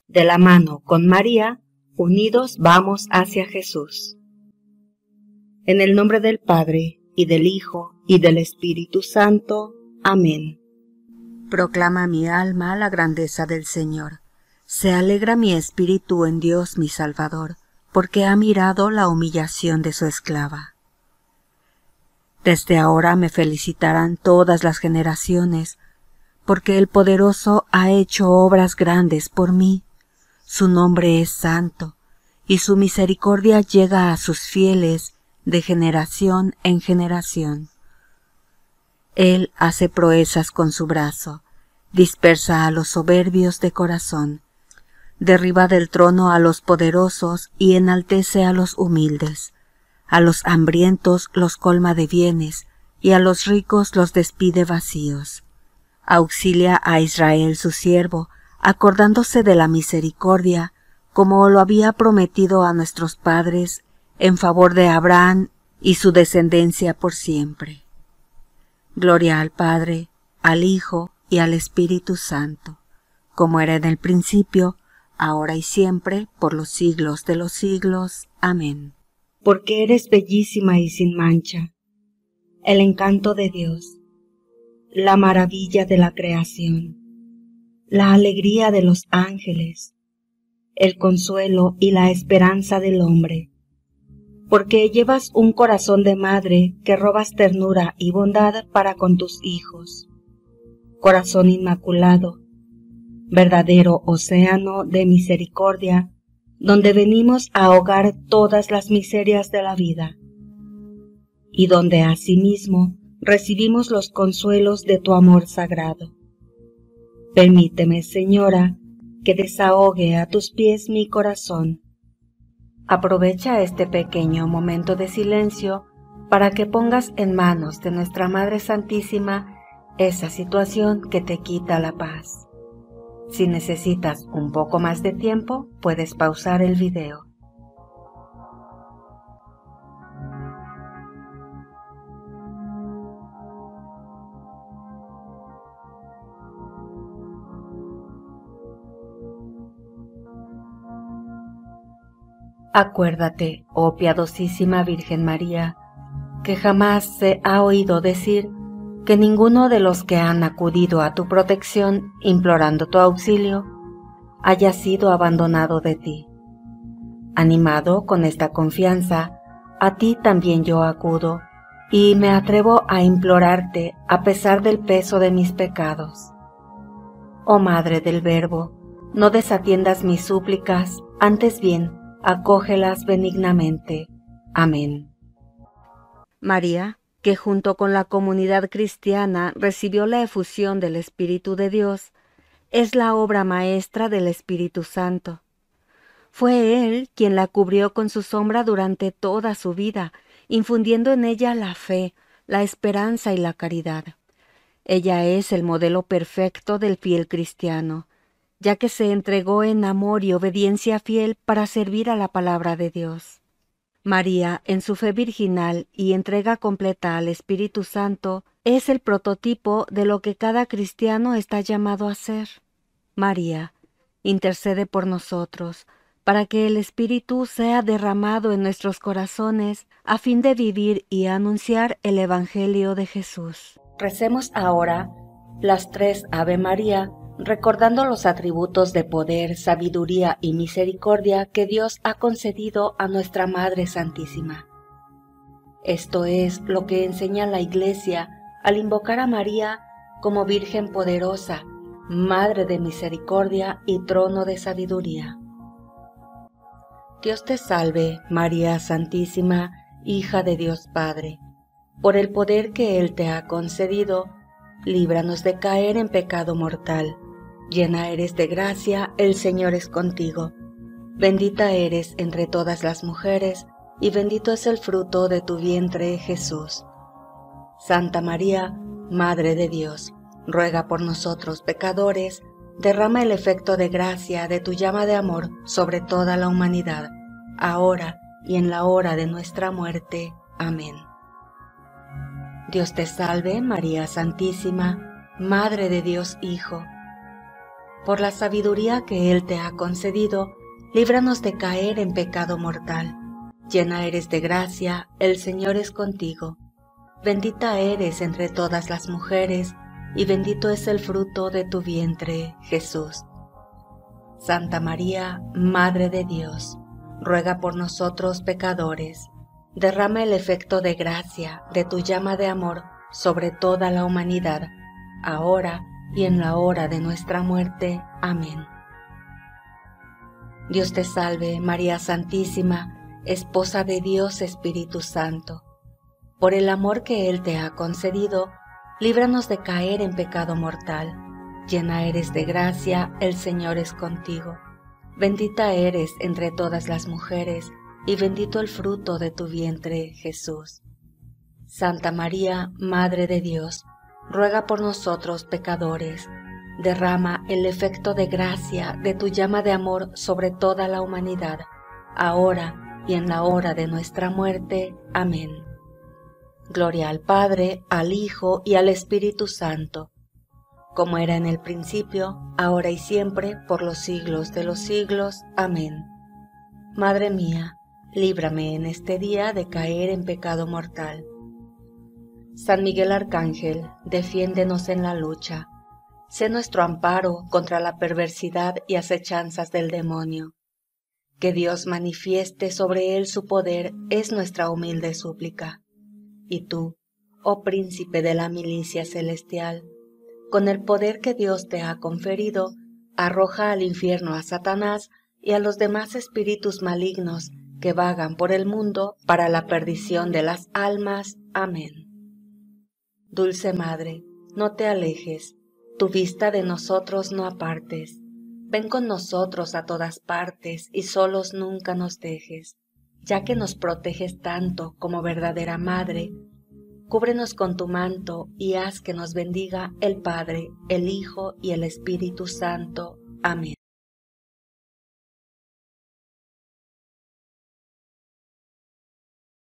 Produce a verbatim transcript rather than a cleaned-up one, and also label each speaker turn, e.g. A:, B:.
A: De la mano con María, unidos vamos hacia Jesús. En el nombre del Padre, y del Hijo, y del Espíritu Santo. Amén.
B: Proclama mi alma la grandeza del Señor. Se alegra mi espíritu en Dios mi Salvador, porque ha mirado la humillación de su esclava. Desde ahora me felicitarán todas las generaciones, porque el Poderoso ha hecho obras grandes por mí. Su nombre es santo, y su misericordia llega a sus fieles de generación en generación. Él hace proezas con su brazo, dispersa a los soberbios de corazón, derriba del trono a los poderosos y enaltece a los humildes. A los hambrientos los colma de bienes, y a los ricos los despide vacíos. Auxilia a Israel su siervo, acordándose de la misericordia, como lo había prometido a nuestros padres, en favor de Abraham y su descendencia por siempre. Gloria al Padre, al Hijo y al Espíritu Santo, como era en el principio, ahora y siempre, por los siglos de los siglos. Amén.
A: Porque eres bellísima y sin mancha, el encanto de Dios, la maravilla de la creación, la alegría de los ángeles, el consuelo y la esperanza del hombre. Porque llevas un corazón de madre que robas ternura y bondad para con tus hijos. Corazón inmaculado, verdadero océano de misericordia, donde venimos a ahogar todas las miserias de la vida, y donde asimismo recibimos los consuelos de tu amor sagrado. Permíteme, Señora, que desahogue a tus pies mi corazón. Aprovecha este pequeño momento de silencio para que pongas en manos de nuestra Madre Santísima esa situación que te quita la paz. Si necesitas un poco más de tiempo, puedes pausar el video. Acuérdate, oh piadosísima Virgen María, que jamás se ha oído decir que ninguno de los que han acudido a tu protección implorando tu auxilio haya sido abandonado de ti. Animado con esta confianza, a ti también yo acudo y me atrevo a implorarte a pesar del peso de mis pecados. Oh Madre del Verbo, no desatiendas mis súplicas, antes bien, acógelas benignamente. Amén. María, que junto con la comunidad cristiana recibió la efusión del Espíritu de Dios, es la obra maestra del Espíritu Santo. Fue Él quien la cubrió con su sombra durante toda su vida, infundiendo en ella la fe, la esperanza y la caridad. Ella es el modelo perfecto del fiel cristiano, ya que se entregó en amor y obediencia fiel para servir a la palabra de Dios. María, en su fe virginal y entrega completa al Espíritu Santo, es el prototipo de lo que cada cristiano está llamado a ser. María, intercede por nosotros, para que el Espíritu sea derramado en nuestros corazones, a fin de vivir y anunciar el Evangelio de Jesús. Recemos ahora las tres Ave María, recordando los atributos de poder, sabiduría y misericordia que Dios ha concedido a nuestra Madre Santísima. Esto es lo que enseña la Iglesia al invocar a María como Virgen poderosa, Madre de misericordia y trono de sabiduría. Dios te salve, María Santísima, hija de Dios Padre. Por el poder que Él te ha concedido, líbranos de caer en pecado mortal. Llena eres de gracia, el Señor es contigo. Bendita eres entre todas las mujeres, y bendito es el fruto de tu vientre, Jesús. Santa María, Madre de Dios, ruega por nosotros pecadores, derrama el efecto de gracia de tu llama de amor sobre toda la humanidad, ahora y en la hora de nuestra muerte. Amén. Dios te salve, María Santísima, Madre de Dios Hijo. por la sabiduría que Él te ha concedido, líbranos de caer en pecado mortal. Llena eres de gracia, el Señor es contigo. Bendita eres entre todas las mujeres, y bendito es el fruto de tu vientre, Jesús. Santa María, Madre de Dios, ruega por nosotros pecadores. Derrama el efecto de gracia de tu llama de amor sobre toda la humanidad, ahora y en la hora de nuestra muerte. Amén. Dios te salve, María Santísima, Esposa de Dios Espíritu Santo. Por el amor que Él te ha concedido, líbranos de caer en pecado mortal. Llena eres de gracia, el Señor es contigo. Bendita eres entre todas las mujeres, y bendito el fruto de tu vientre, Jesús. Santa María, Madre de Dios, ruega por nosotros pecadores. Derrama el efecto de gracia de tu llama de amor sobre toda la humanidad, ahora y en la hora de nuestra muerte. Amén. Gloria al Padre, al Hijo y al Espíritu Santo, como era en el principio, ahora y siempre, por los siglos de los siglos. Amén. Madre mía, líbrame en este día de caer en pecado mortal. San Miguel Arcángel, defiéndenos en la lucha. Sé nuestro amparo contra la perversidad y acechanzas del demonio. Que Dios manifieste sobre él su poder es nuestra humilde súplica. Y tú, oh príncipe de la milicia celestial, con el poder que Dios te ha conferido, arroja al infierno a Satanás y a los demás espíritus malignos que vagan por el mundo para la perdición de las almas. Amén. Dulce Madre, no te alejes, tu vista de nosotros no apartes. Ven con nosotros a todas partes y solos nunca nos dejes. Ya que nos proteges tanto como verdadera Madre, cúbrenos con tu manto y haz que nos bendiga el Padre, el Hijo y el Espíritu Santo. Amén.